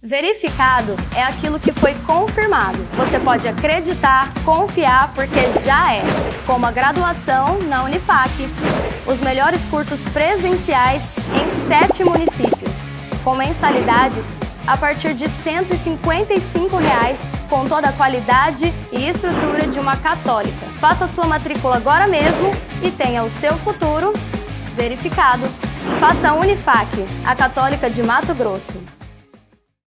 Verificado é aquilo que foi confirmado. Você pode acreditar, confiar, porque já é. Como a graduação na Unifac. Os melhores cursos presenciais em 7 municípios. Com mensalidades a partir de R$ 155, com toda a qualidade e estrutura de uma católica. Faça sua matrícula agora mesmo e tenha o seu futuro verificado. Faça a Unifac, a Católica de Mato Grosso.